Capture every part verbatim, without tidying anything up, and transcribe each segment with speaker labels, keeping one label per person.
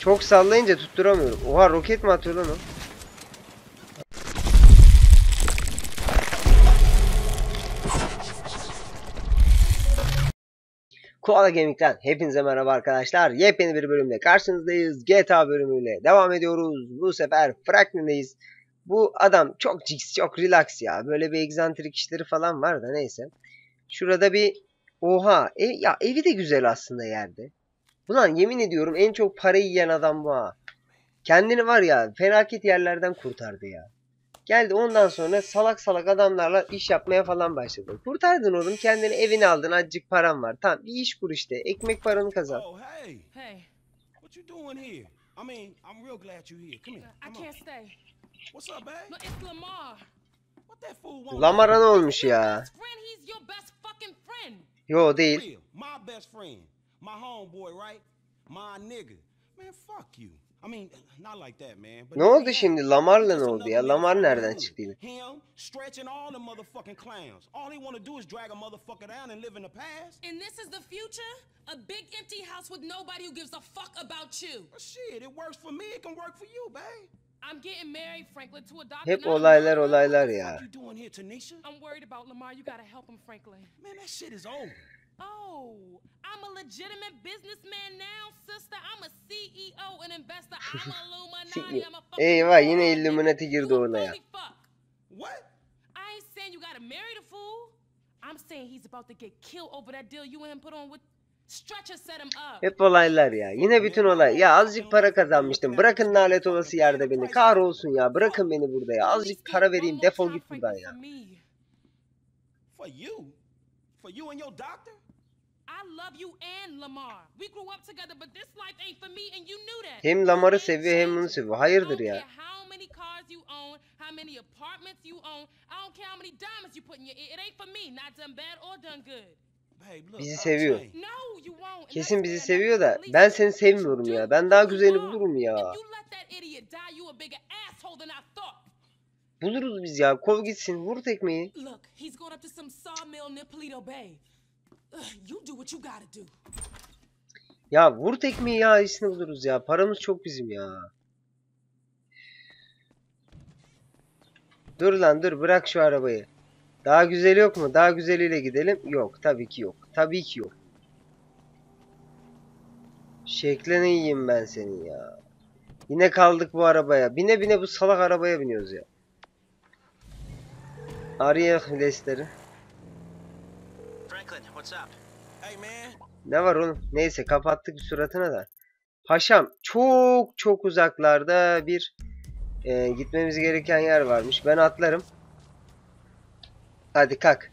Speaker 1: Çok sallayınca tutturamıyorum. Oha, roket mi atıyor lan o? Koala Gaming'den hepinize merhaba arkadaşlar. Yepyeni bir bölümle karşınızdayız. G T A bölümüyle devam ediyoruz. Bu sefer Franklin'deyiz. Bu adam çok jigs, çok relax ya. Böyle bir egzantrik işleri falan var da neyse. Şurada bir oha. E, ya evi de güzel aslında yerde. Ulan yemin ediyorum en çok parayı yiyen adam bu ha. Kendini var ya felaket yerlerden kurtardı ya. Geldi ondan sonra salak salak adamlarla iş yapmaya falan başladı. Kurtardın oğlum, kendini, evini aldın, azıcık param var. Tamam, bir iş kur işte. Ekmek paranı kazan.
Speaker 2: Oh, hey. Hey. What you doing here? I mean, I'm real glad you're here. Come here. Come I can't stay. What's up, babe? No, it's Lamar. What that fool want?
Speaker 1: Lamar'a ne olmuş ya? Yo, değil.
Speaker 2: My best friend. My homeboy, right? My nigga. Man, fuck you. I mean, not like that, man.
Speaker 1: Ne oldu şimdi? Lamar'la ne oldu ya? Lamar nereden çıktı yine?
Speaker 2: Him stretching all the motherfucking clowns. All they want to do is drag a motherfucker down and live in the past.
Speaker 3: And this is the future? A big empty house with nobody who gives a fuck about you.
Speaker 2: Well, shit, it works for me. It can work for you, babe.
Speaker 3: I'm getting married, Franklin, to a doctor.
Speaker 1: Hep olaylar olaylar ya.
Speaker 2: What you doing here, Tanisha?
Speaker 3: I'm worried about Lamar. You gotta help him, Franklin.
Speaker 2: Man, that shit is over.
Speaker 3: Oh, I'm a legitimate businessman now, sister. I'm a C E O and investor. I'm a Illuminati. I'm a fucking
Speaker 1: Eyvah, yine Illuminati girdi olaya.
Speaker 2: What?
Speaker 3: I ain't saying you gotta marry the fool. I'm saying he's about to get killed over that deal you and him put on with Stretcher set him up.
Speaker 1: Hep olaylar ya. Yine bütün olay. Ya azıcık para kazanmıştım. Bırakın lanet olası yerde beni. Kahrolsun ya. Bırakın beni burada ya. Azıcık para vereyim. Defol git buradan ya.
Speaker 2: For you? For you and your doctor?
Speaker 3: I love you and Lamar. We grew up together, but this life ain't for me and you knew that.
Speaker 1: Hem Lamar'ı seviyor hem bunu seviyor. Hayırdır ya?
Speaker 3: How many cars you own, how many apartments you own, I don't care how many diamonds you put in your ear. It ain't for me, not done bad or done good.
Speaker 1: Bizi seviyor. Kesin bizi seviyor da ben seni sevmiyorum ya. Ben daha güzelini bulurum ya. Buluruz biz ya. Kov gitsin. Vur tekmeyi. Ya vur tekmeyi ya. İyisini buluruz ya. Paramız çok bizim ya. Dur lan dur. Bırak şu arabayı. Daha güzeli yok mu? Daha güzeliyle gidelim. Yok. Tabii ki yok. Tabii ki yok. Şeklini yiyeyim ben senin ya. Yine kaldık bu arabaya. Bine bine bu salak arabaya biniyoruz ya. Arayalım Lester'i.
Speaker 4: Franklin, what's up?
Speaker 2: Hey man.
Speaker 1: Ne var oğlum? Neyse, kapattık suratına da. Paşam, çok çok uzaklarda bir e, gitmemiz gereken yer varmış. Ben atlarım. Hadi kalk.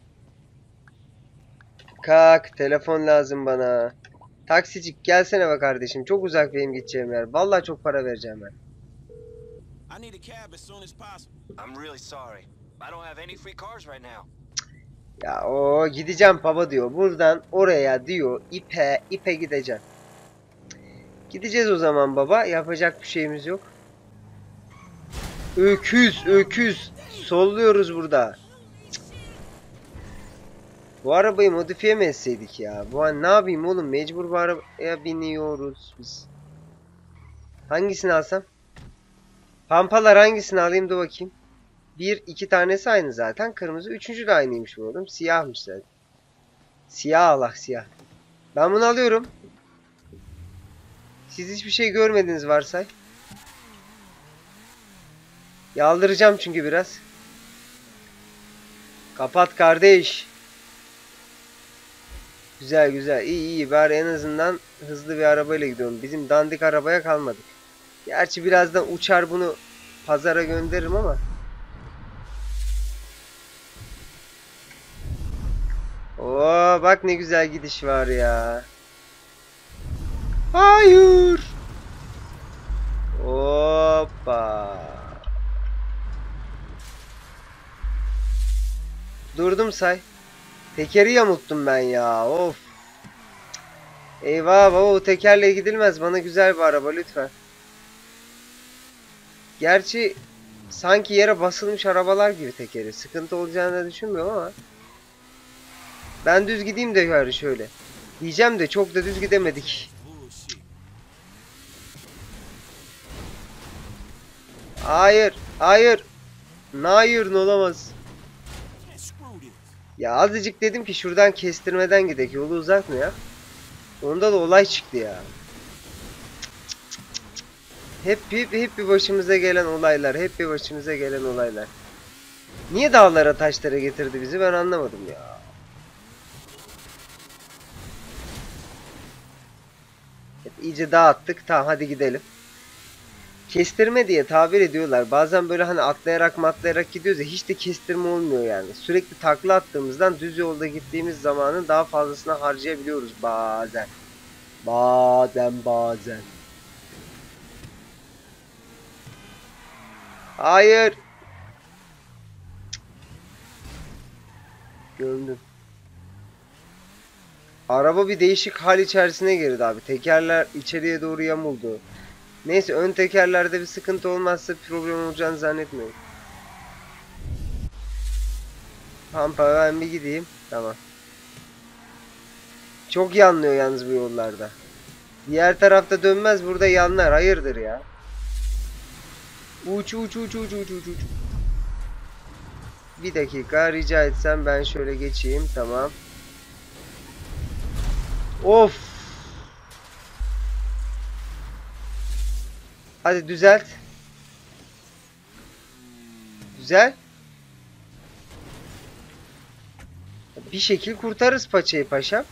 Speaker 1: Kalk. Telefon lazım bana. Taksicik gelsene be kardeşim. Çok uzak benim gideceğim yer. Vallahi çok para vereceğim ben. Ya o gideceğim baba diyor. Buradan oraya diyor. İpe ipe gideceğim. Gideceğiz o zaman baba. Yapacak bir şeyimiz yok. Öküz öküz. Solluyoruz burada. Bu arabayı modifiye mi etseydik ya? Bu an ne yapayım oğlum? Mecbur bu arabaya biniyoruz biz. Hangisini alsam? Pampalar hangisini alayım da bakayım. Bir, iki tanesi aynı zaten. Kırmızı. Üçüncü de aynıymış bu oğlum. Siyahmış zaten. Siyah Allah siyah. Ben bunu alıyorum. Siz hiçbir şey görmediniz varsay. Yaldıracağım çünkü biraz. Kapat kardeş. Güzel güzel. İyi iyi. Bari en azından hızlı bir arabayla gidiyorum. Bizim dandik arabaya kalmadık. Gerçi birazdan uçar bunu pazara gönderirim ama. Oo bak ne güzel gidiş var ya. Hayır. Hoppa. Durdum say. Tekeri yamulttum ben ya. Of. Eyvah baba, o tekerle gidilmez. Bana güzel bir araba lütfen. Gerçi sanki yere basılmış arabalar gibi tekeri. Sıkıntı olacağını düşünmüyorum ama. Ben düz gideyim de yani şöyle. Diyeceğim de çok da düz gidemedik. Hayır. Hayır. Hayır, olamaz. Ya azıcık dedim ki şuradan kestirmeden gidek. Yolu uzak mı ya? Onda da olay çıktı ya. Hep, hep, hep bir başımıza gelen olaylar. Hep bir başımıza gelen olaylar. Niye dağlara taşlara getirdi bizi ben anlamadım ya. Evet, iyice dağıttık. Tamam hadi gidelim. Kestirme diye tabir ediyorlar. Bazen böyle hani atlayarak matlayarak gidiyoruz ya, hiç de kestirme olmuyor yani. Sürekli takla attığımızdan düz yolda gittiğimiz zamanın daha fazlasını harcayabiliyoruz bazen. Bazen bazen. Hayır. Gömdüm. Araba bir değişik hal içerisine girdi abi. Tekerler içeriye doğru yamuldu. Neyse ön tekerlerde bir sıkıntı olmazsa problem olacağını zannetmiyorum. Pampa ben bir gideyim. Tamam. Çok yanlıyor yalnız bu yollarda. Diğer tarafta dönmez, burada yanlar. Hayırdır ya. Uç uç uç uç uç uç uç. Bir dakika rica etsem ben şöyle geçeyim. Tamam. Of. Hadi düzelt. Güzel. Bir şekil kurtarırız paçayı paşam.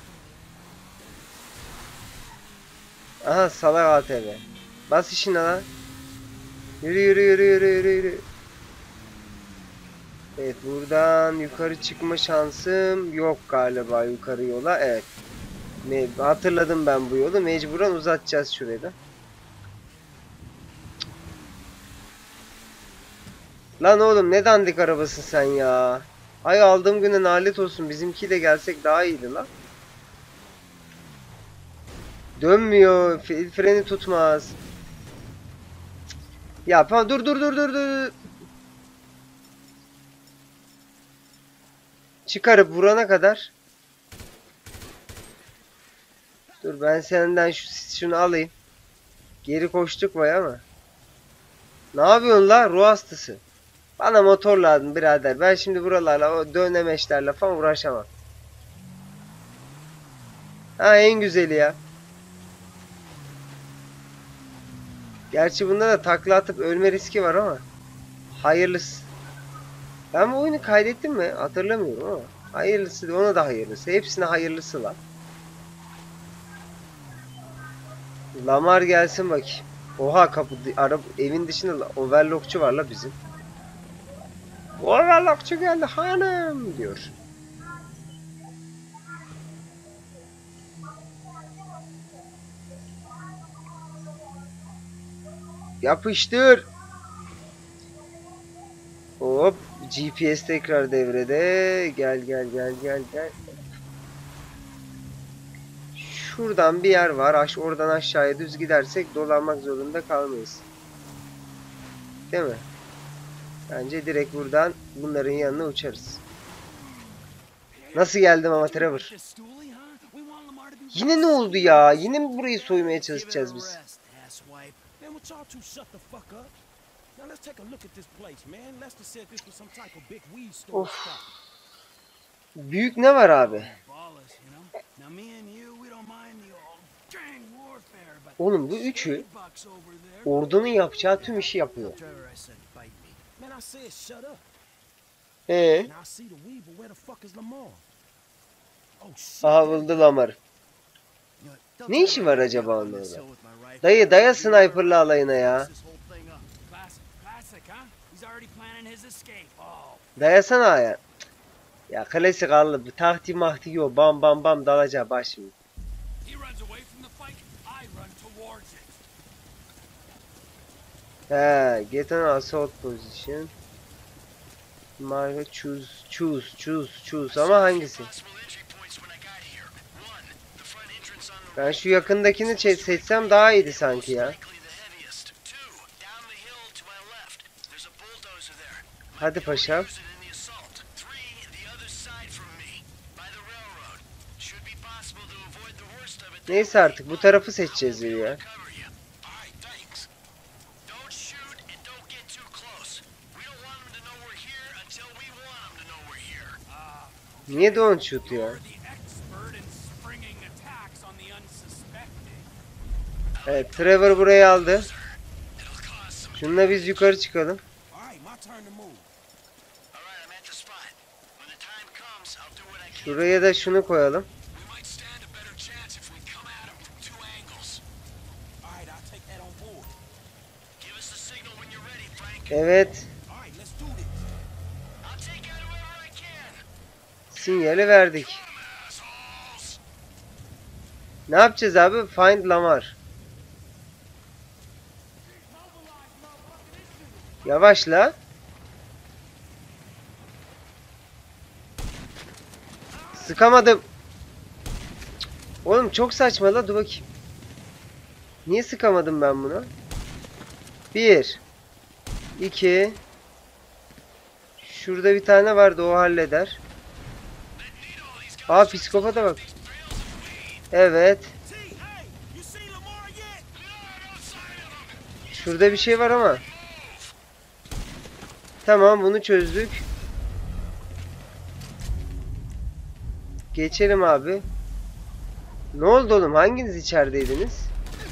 Speaker 1: Aha salak A T V. Bas işine lan. Yürü yürü yürü yürü yürü yürü. Evet buradan yukarı çıkma şansım yok galiba yukarı yola. Evet. Me hatırladım ben bu yolu. Mecburen uzatacağız şurayı da. Lan oğlum ne dandik arabasın sen ya. Ay aldığım güne nalet olsun. Bizimki de gelsek daha iyiydi lan. Dönmüyor. Freni tutmaz. Ya dur dur dur dur dur. Çıkarıp vurana kadar. Dur ben senden şu, şunu alayım. Geri koştuk vay ama. Ne yapıyorsun la ruh hastası? Bana motor lazım birader. Ben şimdi buralarla o dönemeçlerle falan uğraşamam. Ha en güzeli ya. Gerçi bunda da takla atıp ölme riski var ama. Hayırlısı. Ben bu oyunu kaydettim mi? Hatırlamıyorum ama. Hayırlısı ona da hayırlısı. Hepsine hayırlısı var. Lamar gelsin bakayım. Oha kapı araba evin dışında overlockçu var la bizim. Overlockçu geldi hanım diyor. Yapıştır. Hop G P S tekrar devrede. Gel gel gel gel gel. Şuradan bir yer var. Aş oradan aşağıya düz gidersek dolanmak zorunda kalmayız. Değil mi? Bence direkt buradan bunların yanına uçarız. Nasıl geldim ama Trevor? Yine ne oldu ya? Yine mi burayı soymaya çalışacağız biz? Of. Büyük ne var abi? Oğlum bu üçü ordunun yapacağı tüm işi yapıyor. Ee? Aha buldu Lamar. Ne işi var acaba onunla? Dayı daya sniper'lı alayına ya. Dayasana ya. Ya klasik allı bu tahti mahti yok. Bam bam bam dalacağı baş şimdi. He, get an assault position. Marka choose choose choose choose ama hangisi? Ben şu yakındakini seçsem daha iyiydi sanki ya. Hadi paşam. Neyse artık bu tarafı seçeceğiz ya. Niye don't shoot ya? Evet, Trevor burayı aldı. Şununla biz yukarı çıkalım. Şuraya da şunu koyalım. Evet. Sinyali verdik. Ne yapacağız abi? Find Lamar. Yavaşla. Sıkamadım. Oğlum çok saçma la, dur bakayım. Niye sıkamadım ben bunu? Bir. İki. Şurada bir tane vardı, o halleder. Aa, psikopata bak. Evet. Şurada bir şey var ama. Tamam, bunu çözdük. Geçelim abi. Ne oldu oğlum? Hanginiz içerideydiniz?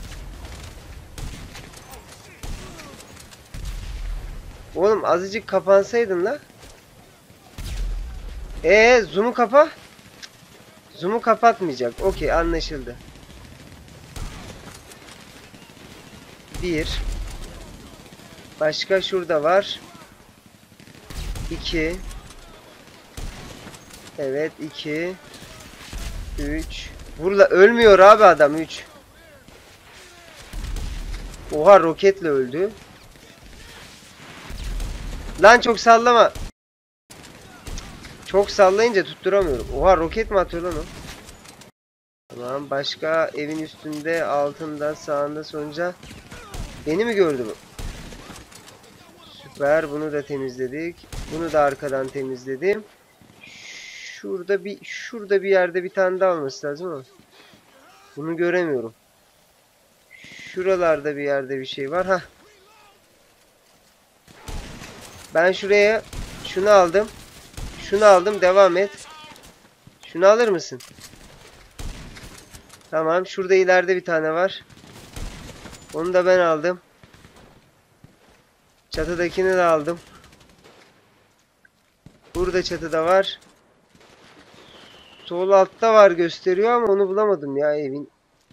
Speaker 1: Oğlum azıcık kapansaydın la. Ee, zoom'u kapa. Zoom'u kapatmayacak. Okey, anlaşıldı. Bir. Başka şurada var. İki. Evet, iki. Üç. Burada ölmüyor abi adam. Üç. Oha, roketle öldü. Lan çok sallama. Çok sallayınca tutturamıyorum. Oha, roket mi atıyor lan o? Tamam, başka evin üstünde, altında, sağında, solunca. Beni mi gördü bu? Süper, bunu da temizledik. Bunu da arkadan temizledim. Şurada bir şurada bir yerde bir tane daha olması lazım ama bunu göremiyorum. Şuralarda bir yerde bir şey var. Ha. Ben şuraya şunu aldım. Şunu aldım. Devam et. Şunu alır mısın? Tamam. Şurada ileride bir tane var. Onu da ben aldım. Çatıdakini de aldım. Burada çatıda var. Sol altta var gösteriyor ama onu bulamadım ya evin.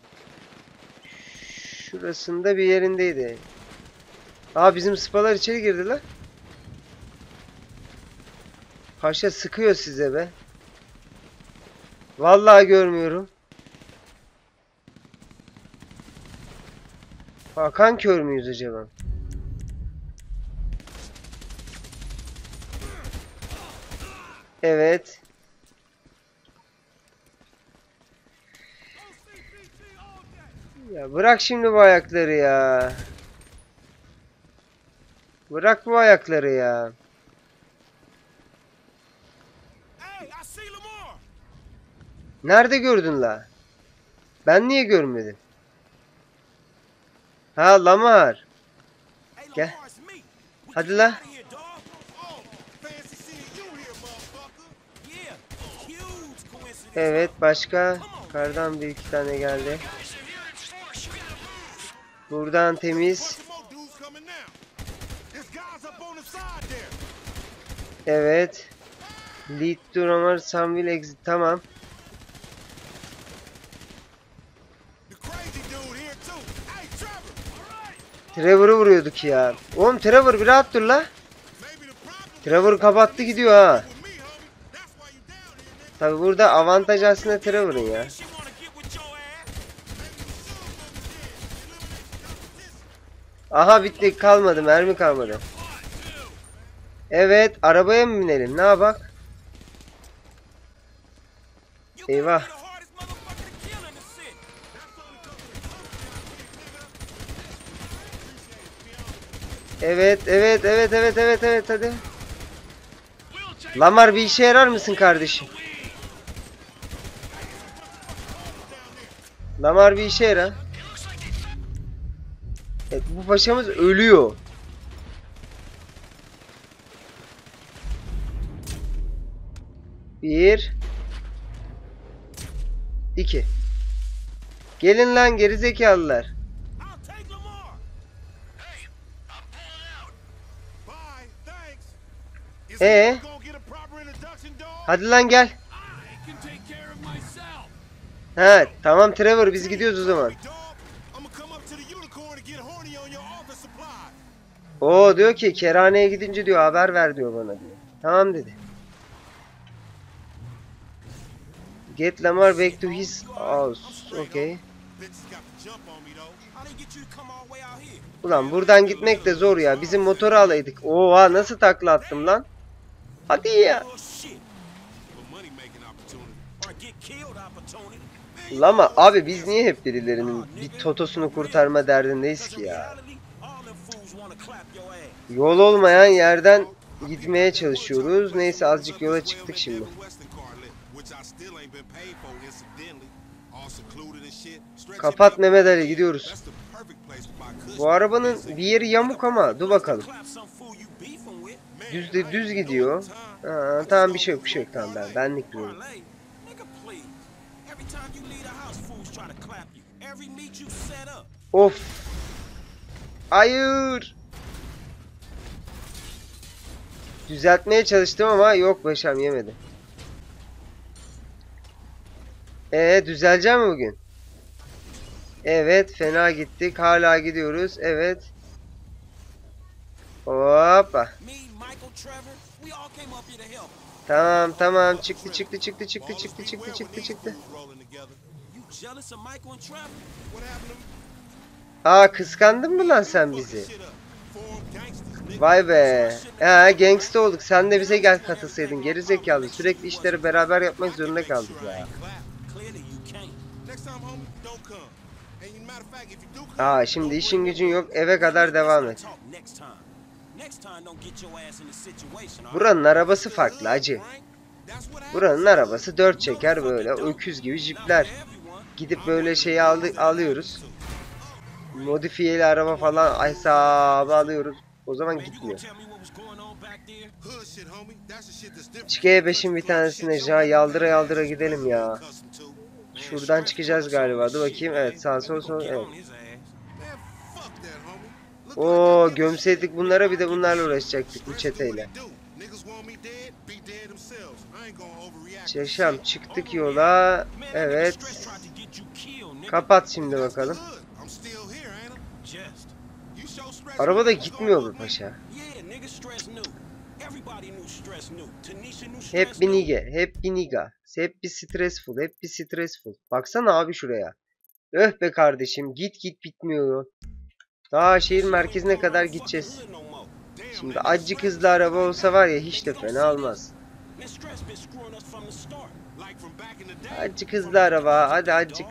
Speaker 1: Şurasında bir yerindeydi. Aa, bizim spalar içeri girdi lan. Paşa sıkıyor size be. Vallahi görmüyorum. Hakan kör müyüz acaba? Evet. Ya bırak şimdi bu ayakları ya. Bırak bu ayakları ya. Nerede gördün la? Ben niye görmedim? Ha, Lamar. Gel. Hadi la. Evet, başka kardan bir iki tane geldi. Buradan temiz. Evet. Lead to Lamar, some will exit. Tamam. Trevor'ı vuruyorduk ya. Oğlum Trevor bir rahat dur la. Trevor kapattı gidiyor ha. Tabi burada avantaj aslında Trevor'ın ya. Aha, bitti, kalmadı, mermi kalmadı. Evet, arabaya mı binelim, ne yapak? Eyvah. Evet, evet, evet, evet, evet, evet, hadi. Lamar, bir işe yarar mısın kardeşim? Lamar, bir işe yarar. Evet, bu paşamız ölüyor. Bir. İki. Gelin lan gerizekalılar. Ee? Hadi lan gel. He tamam Trevor biz gidiyoruz o zaman. O diyor ki kerhaneye gidince diyor haber ver diyor bana diyor. Tamam dedi. Get Lamar back to his house. Okay. Ulan buradan gitmek de zor ya. Bizim motoru alaydık. Oha nasıl takla attım lan. Hadi ya. Lama abi biz niye hep birilerinin bir totosunu kurtarma derdindeyiz ki ya. Yol olmayan yerden gitmeye çalışıyoruz. Neyse azıcık yola çıktık şimdi. Kapat Mehmet Ali gidiyoruz. Bu arabanın bir yeri yamuk ama dur bakalım. Düz de düz gidiyor. Ha, tamam bir şey yok bir şey yok tamam ben benlik diyorum. Of. Hayır. Düzeltmeye çalıştım ama yok başam yemedi. Ee düzeleceğim mi bugün? Evet fena gittik hala gidiyoruz evet. Hoppa. Tamam tamam çıktı çıktı çıktı çıktı çıktı çıktı çıktı çıktı. Aa kıskandın mı lan sen bizi? Vay be. Ha gangsta olduk. Sen de bize gel katılsaydın. Gerizekalı. Sürekli işleri beraber yapmak zorunda kaldık ya. Aa şimdi işin gücün yok. Eve kadar devam et. Buranın arabası farklı acı. Buranın arabası dört çeker böyle. Öküz gibi jipler. Gidip böyle şeyi aldı, alıyoruz. Modifiyeli araba falan hesabı alıyoruz. O zaman gitmiyor. Çıkaya beşin bir tanesine ja yaldıra yaldıra gidelim ya. Şuradan çıkacağız galiba. Dur bakayım. Evet sağ sol sol. Evet. Oo gömseydik bunlara bir de bunlarla uğraşacaktık bu çeteyle. Şaşam çıktık yola. Evet. Kapat şimdi bakalım. Araba da gitmiyor bu paşa. Hep bir nige, hep bir niga. Hep bir stressful, hep bir stressful. Baksana abi şuraya. Öh be kardeşim git git bitmiyor. Daha şehir merkezine kadar gideceğiz. Şimdi azıcık hızlı araba olsa var ya hiç de fena olmaz. Azıcık hızlı araba hadi azıcık.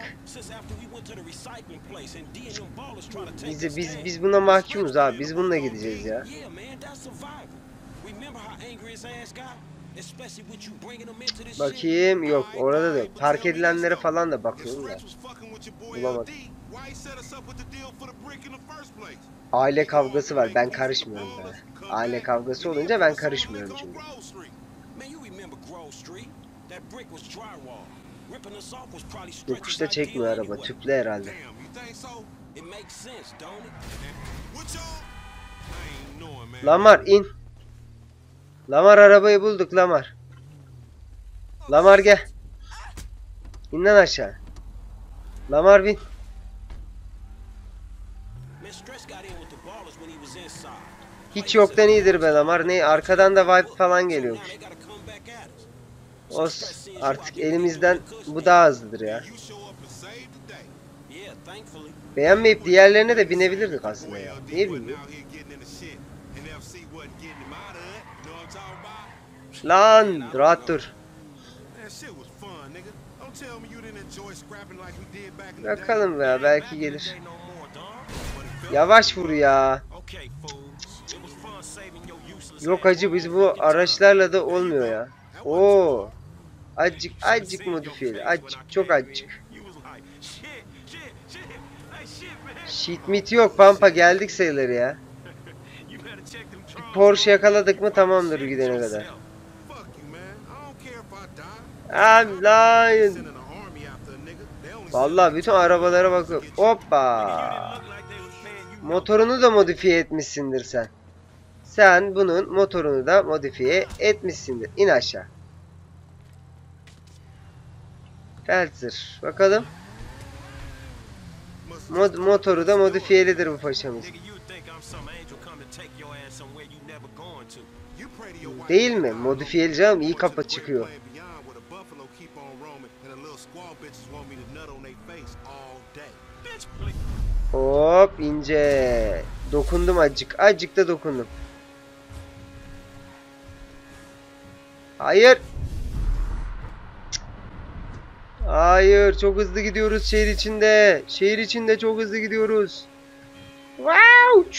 Speaker 1: Biz, biz, biz buna mahkumuz abi. Biz bununla gideceğiz ya. Bakayım yok orada da yok. Park edilenlere falan da bakıyorum da. Bulamadım. Aile kavgası var. Ben karışmıyorum böyle. Aile kavgası olunca ben karışmıyorum çünkü. Yokuşta çekmiyor araba. Tüplü herhalde. Lamar in. Lamar arabayı bulduk Lamar. Lamar gel. İn lan aşağı. Lamar bin. Hiç yoktan iyidir be Lamar. Ne arkadan da vibe falan geliyor. Os artık elimizden bu daha hızlıdır ya. Beğenmeyip diğerlerine de binebilirdik aslında ya. Değil mi? Lan rahat dur. Bakalım ya belki gelir. Yavaş vur ya. Yok hacı biz bu araçlarla da olmuyor ya. Oo. Acık acık modifiyeli. Acık çok acık. Shit mit yok pampa geldik sayılır ya. Bir Porsche yakaladık mı tamamdır gidene kadar. I'm lying. Vallahi bütün arabalara bakıyorum. Hoppa. Motorunu da modifiye etmişsindir sen. Sen bunun motorunu da modifiye etmişsindir. İn aşağı. Feltzer. Bakalım. Mod motoru da modifiyelidir bu paşamız. Değil mi? Modifiyeli canım. İyi kafa çıkıyor. Hop ince. Dokundum acık. Acık da dokundum. Hayır. Hayır. Çok hızlı gidiyoruz şehir içinde. Şehir içinde çok hızlı gidiyoruz. Wow.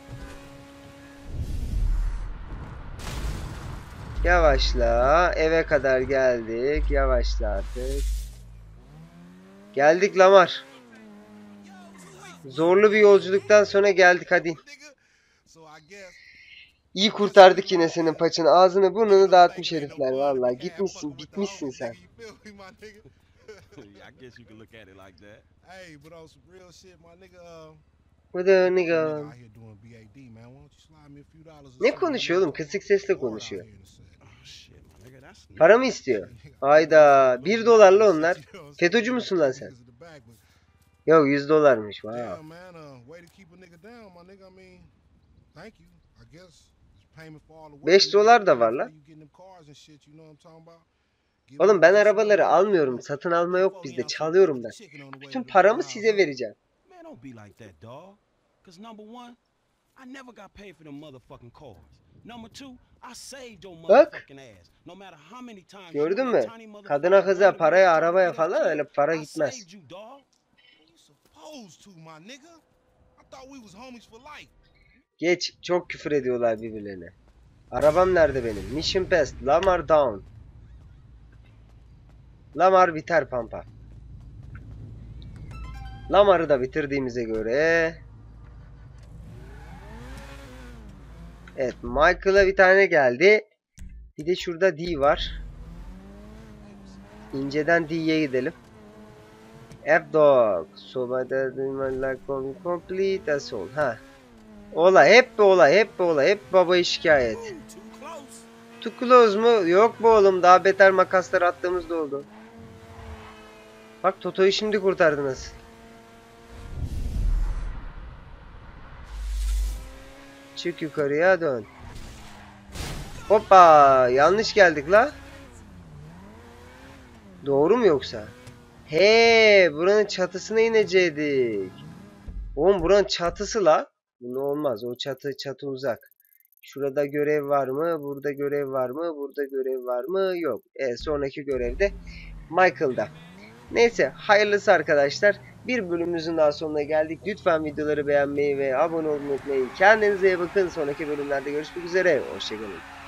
Speaker 1: Yavaşla. Eve kadar geldik. Yavaşla artık. Geldik Lamar. Zorlu bir yolculuktan sonra geldik hadi. İyi kurtardık yine senin paçını. Ağzını burnunu dağıtmış herifler vallahi. Gitmişsin, bitmişsin sen. Bu da nigga. Ne konuşuyor oğlum? Kısık sesle konuşuyor. Para mı istiyor? Hayda. Bir dolarla onlar. FETÖ'cü müsün lan sen? Yok yüz dolarmış. Wow. beş dolar da var lan. Oğlum ben arabaları almıyorum. Satın alma yok bizde. Çalıyorum ben. Bütün paramı size vereceğim. Bak. Gördün mü? Kadına kıza paraya arabaya falan öyle para gitmez. Geç. Çok küfür ediyorlar birbirlerine. Arabam nerede benim? Mission Pass. Lamar Down. Lamar biter pampa. Lamar'ı da bitirdiğimize göre. Evet. Michael'a bir tane geldi. Bir de şurada D var. İnceden D'ye gidelim. F-Dog. Sobada complete assault. Ha. Olay. Hep bir olay. Hep bir olay. Hep babayı şikayet. Too close mu? Yok bu oğlum. Daha beter makaslar attığımızda oldu. Bak Toto'yu şimdi kurtardınız. Çık yukarıya dön. Hoppa. Yanlış geldik la. Doğru mu yoksa? He, buranın çatısına inecektik. Oğlum buranın çatısı la. Bu olmaz. O çatı çatı uzak. Şurada görev var mı? Burada görev var mı? Burada görev var mı? Yok. E, sonraki görevde Michael'da. Neyse hayırlısı arkadaşlar. Bir bölümümüzün daha sonuna geldik. Lütfen videoları beğenmeyi ve abone olmayı unutmayın. Kendinize iyi bakın. Sonraki bölümlerde görüşmek üzere. Hoşçakalın.